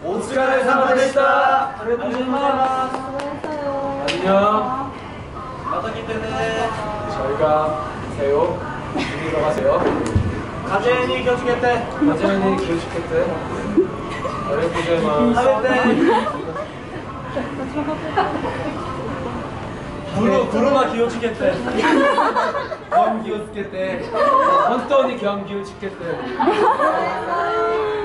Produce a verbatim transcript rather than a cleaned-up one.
お疲れ様でした。ありがとうございます。안녕。また来てね。저희가 새우 준비로 가세요. 가재니 교수겠대. 가재니 교수겠대. 아리가토 고자이마스. 구루 구루마 기어치겠대. 겸 기어치겠대. 헌터니 겸 기어치겠대.